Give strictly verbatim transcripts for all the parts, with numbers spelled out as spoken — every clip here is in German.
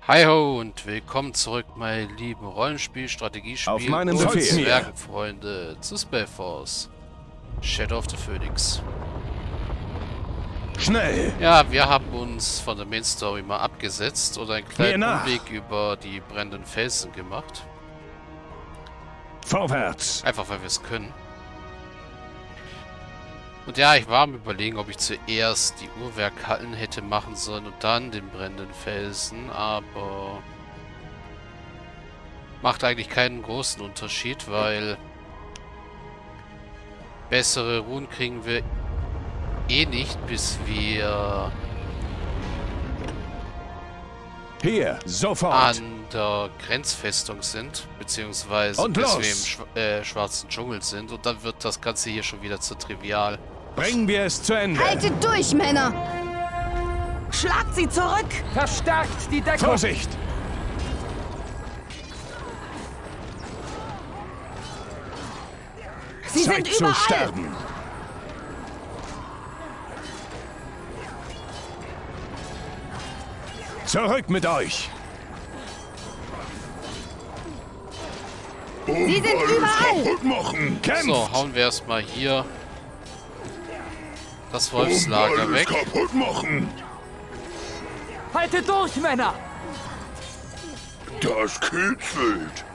Hi ho und willkommen zurück, meine lieben Rollenspiel, Strategiespiel Auf meinem und Befehl. Zwergenfreunde zu Spellforce Shadow of the Phoenix. Schnell! Ja, wir haben uns von der Main Story mal abgesetzt oder einen kleinen Mir nach. Umweg über die brennenden Felsen gemacht. Vorwärts! Einfach weil wir es können. Und ja, ich war am Überlegen, ob ich zuerst die Uhrwerkhallen hätte machen sollen und dann den brennenden Felsen, aber macht eigentlich keinen großen Unterschied, weil bessere Runen kriegen wir eh nicht, bis wir Hier, sofort! an der Grenzfestung sind, beziehungsweise Und bis los. wir im Schw äh, schwarzen Dschungel sind und dann wird das Ganze hier schon wieder zu trivial. Bringen wir es zu Ende! Haltet durch, Männer! Schlagt sie zurück! Verstärkt die Deckung! Vorsicht! Sie Zeit sind zu überall! sterben! Zurück mit euch! Sie sind überall! Machen! Kämpft! So, hauen wir erstmal hier das Wolfslager weg. Kaputt machen! Haltet durch, Männer! Das kitzelt!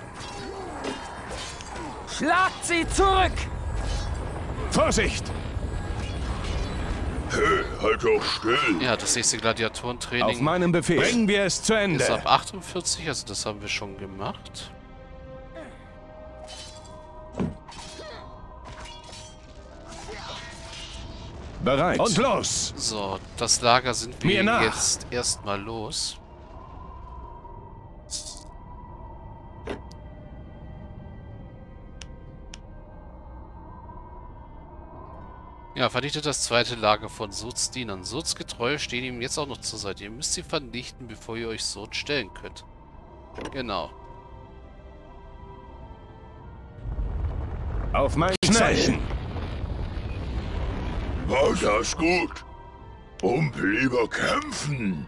Schlagt sie zurück! Vorsicht! Hey, halt doch still! Ja, das nächste Auf Gladiatorentraining meinem Befehl! Bringen wir es zu Ende! ist ab achtundvierzig, also das haben wir schon gemacht. Bereit! Und los! So, das Lager sind Mir wir nach. jetzt erstmal los. Ja, vernichtet das zweite Lager von Surts Dienern. Surts Getreue stehen ihm jetzt auch noch zur Seite. Ihr müsst sie vernichten, bevor ihr euch Surt stellen könnt. Genau. Auf mein Zeichen! War das gut? Und lieber kämpfen!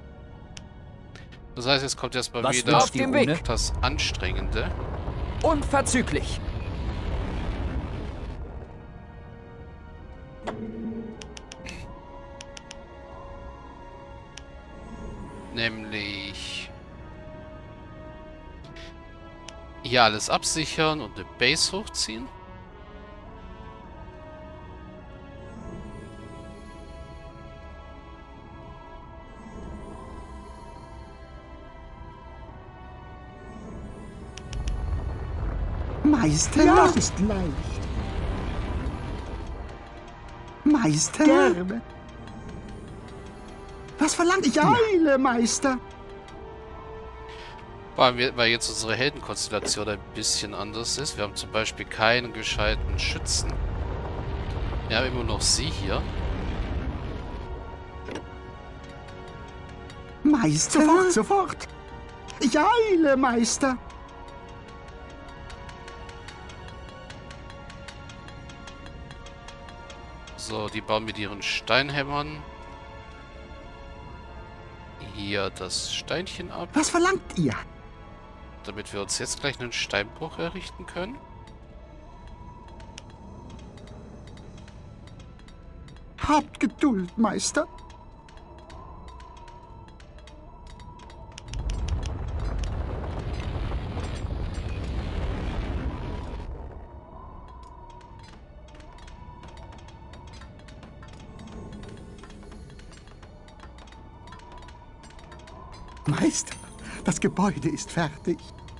Das heißt, jetzt kommt erstmal Was wieder auf dem Weg? das Anstrengende. Unverzüglich! Nämlich hier alles absichern und eine Base hochziehen. Meister, Ja. das ist leicht. Meister? Gerne. Was verlangt Ich ihr? eile, Meister. Vor allem, weil jetzt unsere Heldenkonstellation ein bisschen anders ist. Wir haben zum Beispiel keinen gescheiten Schützen. Wir haben immer noch sie hier. Meister? Sofort, sofort. Ich eile, Meister. So, die bauen mit ihren Steinhämmern hier das Steinchen ab, Was verlangt ihr? damit wir uns jetzt gleich einen Steinbruch errichten können. Habt Geduld, Meister. Meister, das Gebäude ist fertig.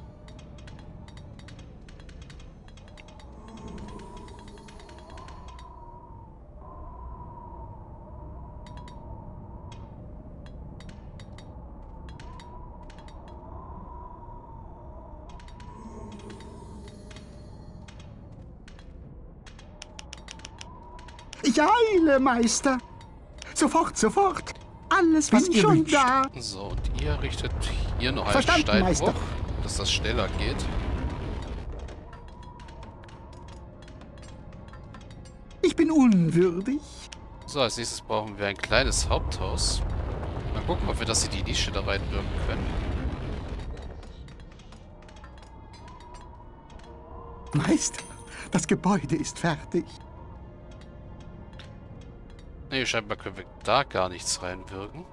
Ich eile, Meister. Sofort, sofort. Alles Was bin ihr schon wünscht. da. So, und ihr richtet hier noch einen Verstanden, Steinbruch, Meister. dass das schneller geht. Ich bin unwürdig. So, als nächstes brauchen wir ein kleines Haupthaus. Mal gucken, ob wir das in die Nische da reinwirken können. Meister, das Gebäude ist fertig. Nee, scheinbar können wir da gar nichts reinwirken.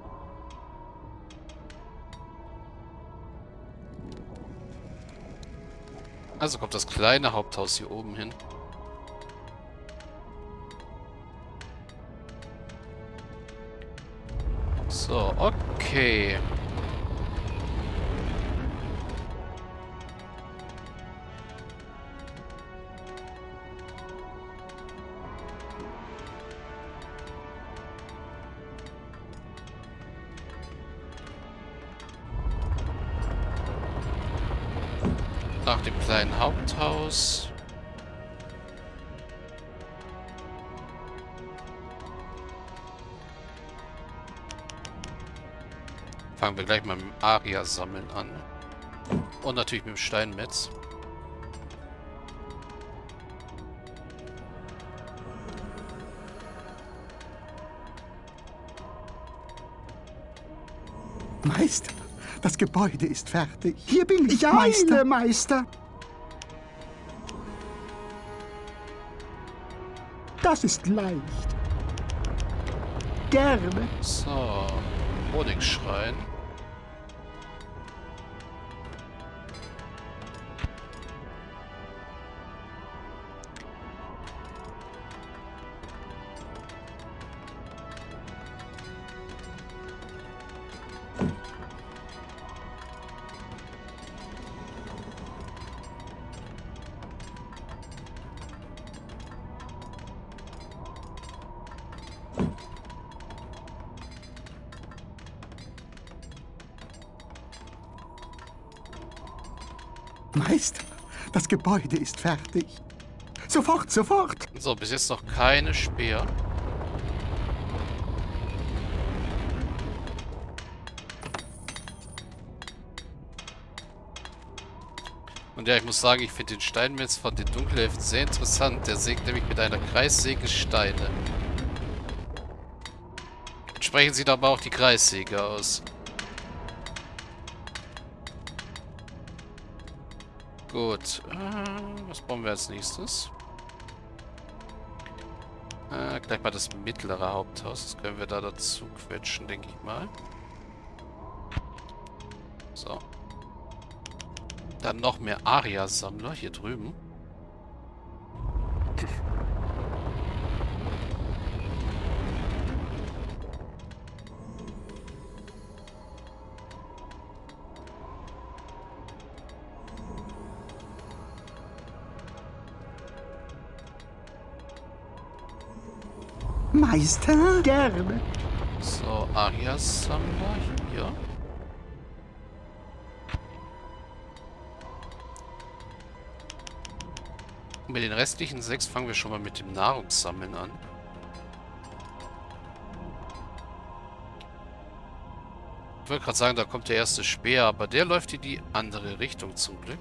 Also kommt das kleine Haupthaus hier oben hin. So, okay. Nach dem kleinen Haupthaus. Fangen wir gleich mal mit dem Aria-Sammeln an. Und natürlich mit dem Steinmetz. Meister, das Gebäude ist fertig. Hier bin ich, ich Meister. Eile, Meister. Das ist leicht. Gerne. So, Honigschrein. Meister, das Gebäude ist fertig. Sofort, sofort. So, bis jetzt noch keine Speer. Und ja, ich muss sagen, ich finde den Steinmetz von den Dunkelelfen sehr interessant. Der sägt nämlich mit einer Kreissäge Steine. Entsprechend sieht aber auch die Kreissäge aus. Gut. Äh, was brauchen wir als nächstes? Äh, gleich mal das mittlere Haupthaus. Das können wir da dazu quetschen, denke ich mal. So. Dann noch mehr Aria-Sammler hier drüben. Meister, gerne. So, Aria-Sammler hier. Und mit den restlichen sechs fangen wir schon mal mit dem Nahrungssammeln an. Ich wollte gerade sagen, da kommt der erste Speer, aber der läuft in die andere Richtung zum Glück.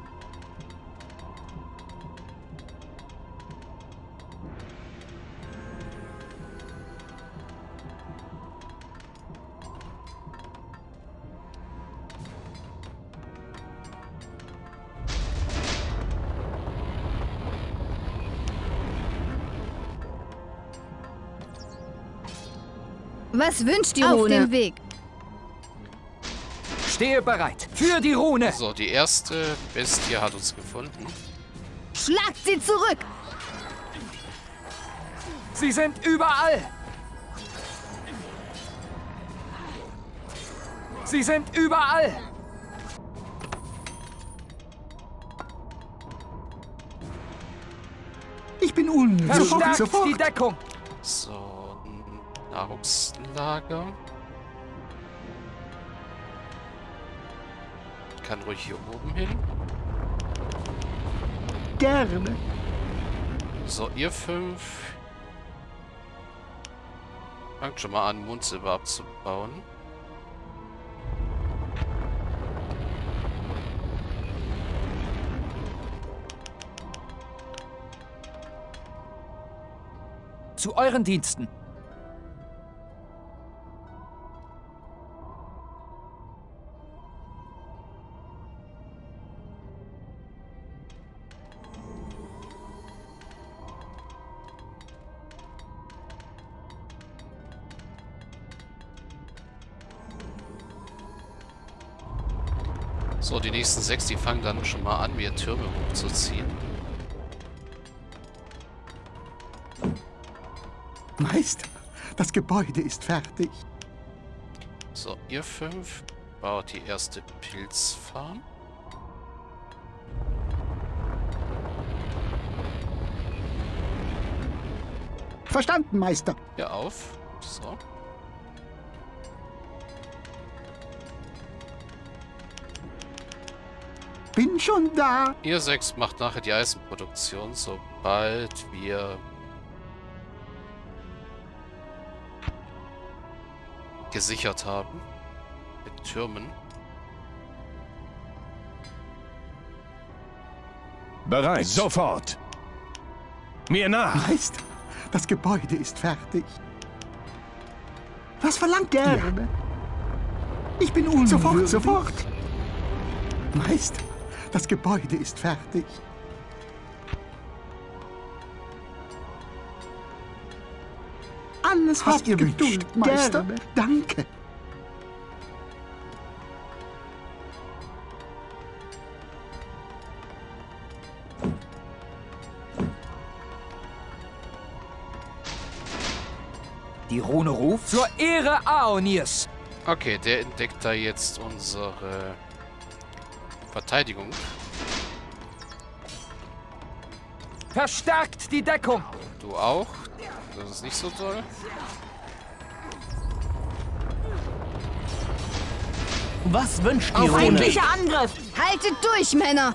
Was wünscht die Auf Rune? dem Weg. Stehe bereit. Für die Rune. So, die erste Bestie hat uns gefunden. Schlagt sie zurück! Sie sind überall. Sie sind überall. Ich bin un. Sofort, Verstärkt die sofort. Deckung. So, ein Nahrungslager. Kann ruhig hier oben hin. Gerne. So, ihr fünf. Fangt schon mal an, Mondsilber abzubauen. Zu euren Diensten. So, die nächsten sechs, die fangen dann schon mal an, mir Türme hochzuziehen. Meister, das Gebäude ist fertig. So, ihr fünf baut die erste Pilzfarm. Verstanden, Meister. Hier auf. So. Bin schon da. Ihr sechs macht nachher die Eisenproduktion, sobald wir gesichert haben. Mit Türmen. Bereit. Sofort. Mir nach. Meister, das Gebäude ist fertig. Was verlangt ihr? Gerne. Ich bin unwürdig. Sofort, sofort. Meister, das Gebäude ist fertig. Alles, was ihr wünscht, Meister. Gerne. Danke. Die Rune ruft zur Ehre Aonirs. Okay, der entdeckt da jetzt unsere Verteidigung. Verstärkt die Deckung. Du auch. Das ist nicht so toll. Was wünscht die Auf Rune? feindlicher Angriff! Haltet durch, Männer!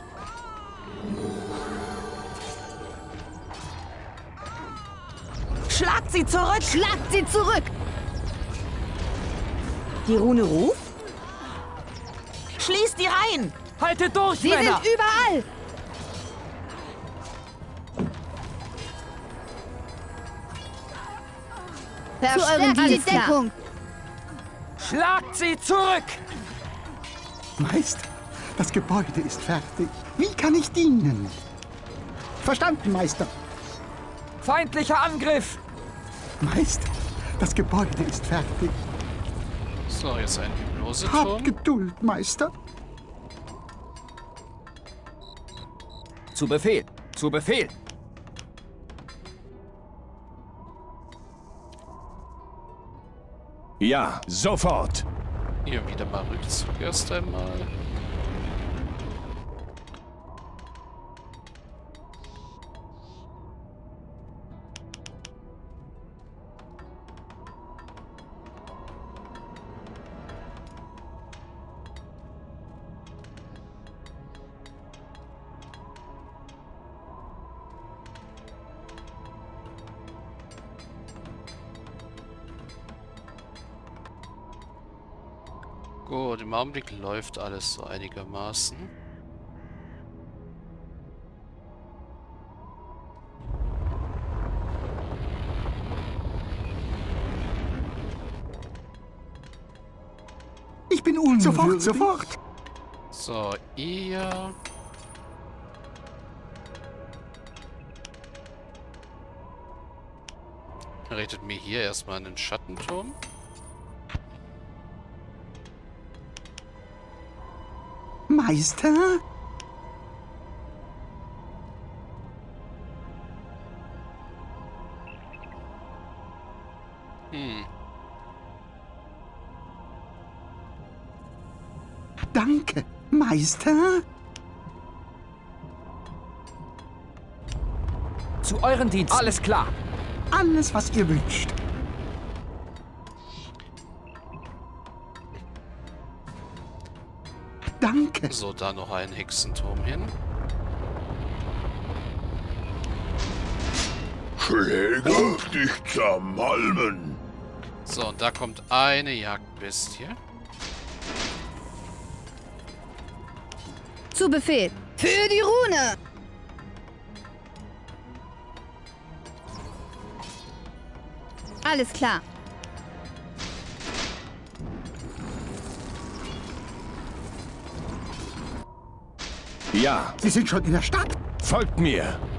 Schlagt sie zurück! Schlagt sie zurück! Die Rune ruft? Schließt die Reihen! Haltet durch, Sie Männer! sind überall! Verstärkt die Deckung! Schlagt sie zurück! Meister, das Gebäude ist fertig. Wie kann ich dienen? Verstanden, Meister. Feindlicher Angriff! Meister, das Gebäude ist fertig. So, jetzt ein Habt Hypnoseturm. Geduld, Meister. Zu Befehl! Zu Befehl! Ja, sofort. Hier wieder mal Rückzug erst einmal. Gut, im Augenblick läuft alles so einigermaßen. Ich bin unwürdig. Sofort, sofort. So, ihr... Rettet mir hier erstmal einen Schattenturm. Meister? Hm. Danke, Meister. Zu euren Diensten. Alles klar. Alles, was ihr wünscht. Danke. So, da noch ein Hexenturm hin. Schläger dich zermalmen. So, und da kommt eine Jagdbestie. Zu Befehl! Für die Rune! Alles klar. Ja, Sie sind schon in der Stadt. folgt mir.